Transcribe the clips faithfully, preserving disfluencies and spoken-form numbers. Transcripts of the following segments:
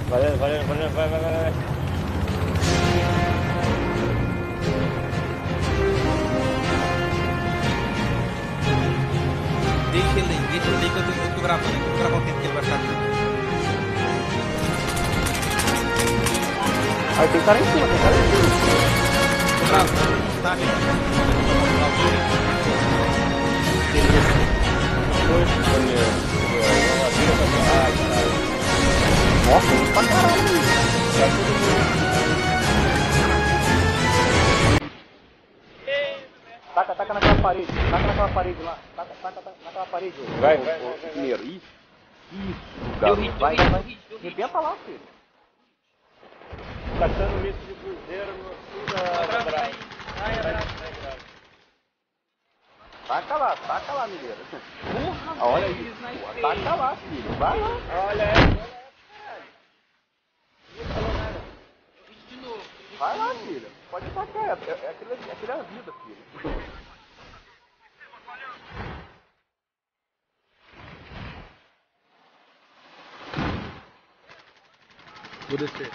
Valeu, valeu, valeu, vai, vai, vai, vai. Deixa ele aí, deixa ele aí que eu tô, eu tô gravando, eu tô gravando o tempo que ele vai ficar aqui. Aí tem cara em cima, tem cara em cima. Tô gravando, tá, gente? Nossa, pra caralho. Taca, taca naquela parede, taca naquela parede lá. Taca, taca, taca naquela parede. Vai, ô, vai, ô, vai, vai. Primeiro, isso. Isso, garoto. Vai, vai, vai. Rebenta lá, filho. Tacando lixo de cruzeiro no sul da Brava. Taca lá, taca lá, mineiro. Porra, Olha velho, isso, sniper. pô. Taca lá, filho. Vai lá. Olha essa. De novo. Vai lá, filho. Pode tacar. É, é, aquilo, é, aquilo é a vida, filho. Vou descer.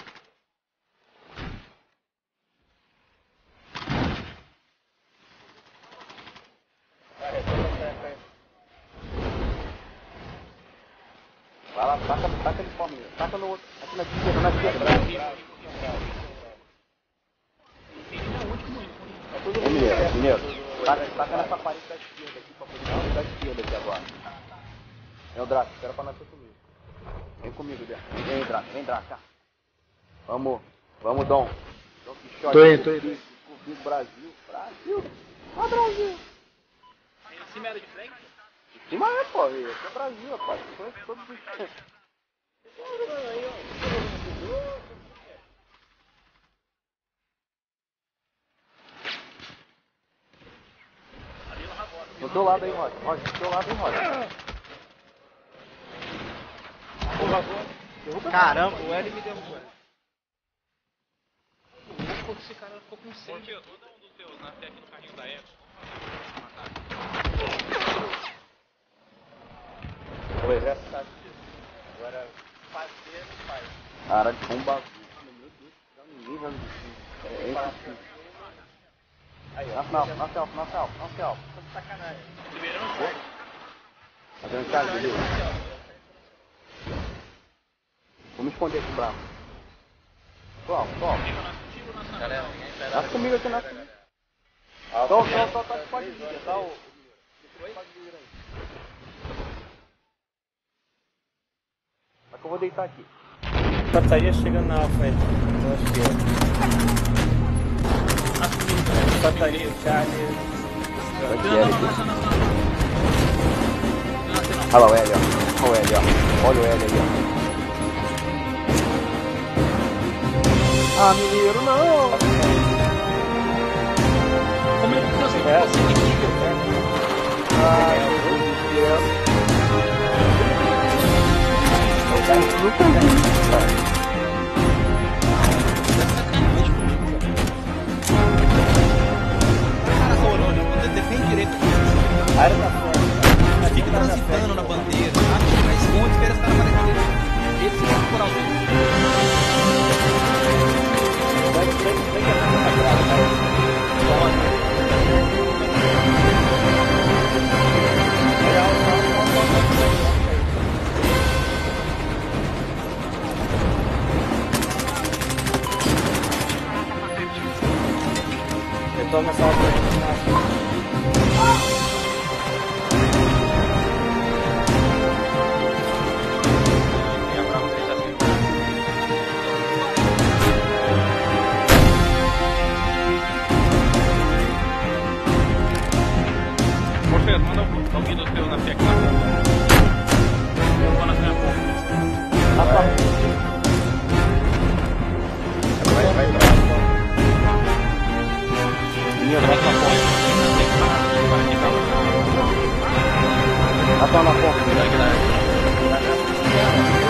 Vai lá, taca, taca de fome. Taca no outro. Aqui na esquerda, na esquerda. Ô, mineiro, mineiro. Taca, taca nessa parede da esquerda aqui pra poder da esquerda aqui agora. Vem o Draco, espera pra nascer comigo. Vem comigo, Draco. Vem, Draco, vem, Draco. Vamos, vamos, Dom. Dom Quixote. Tô indo, tô indo. Descobrir Brasil. Brasil. Ó, Brasil. Em cima era de frente? Em cima é, pô. Esse é Brasil, rapaz. Conhece todos os... Do teu lado aí, Roger. Roger, do teu lado aí, Roger. Caramba, o L me derrubou. Pô, esse cara ficou com sede. Roda um dos teus na aqui no carrinho da Eco. O exército tá aqui. Agora fazer, faz. Caralho, foi um bagulho. Meu Deus, ninguém vai me dizer. É esse. Aí, ó. Na final, na selfie, na selfie, na selfie. Tá de sacanagem. Liberando o charge. Fazendo charge, beleza. Vou me esconder aqui, bravo. Qual, qual? Galera, Nasce comigo aqui, nasce comigo. Tô, tô, tô, tô de squad leader, tá? O squad leader aí. Só que eu vou deitar aqui. Bateria chegando na alfa aí. Eu acho que é. Bateria, Charlie. Aqui é aqui. Olha lá o L, ó. Olha o L, ó. Olha o L aí, ó. Ah, mineiro, não! Como é que você É, Ah, meu Deus. Nunca vi. Cara, Corona, defende direito. a área da frente. Fica transitando na bandeira, sabe? Mas esconde, espera os caras aparecerem. Eles vão procurar os outros. Vai, vai, vai que é na grade, vai. Olha, olha, olha, olha, olha. Eu tô nessa hora de Morfeu, manda alguém do teu na F E C. Eu vou na minha ponta. Tá pra vai, vai, vai. minha, vai pra ponta. Tá pra na ponta. Vai, galera.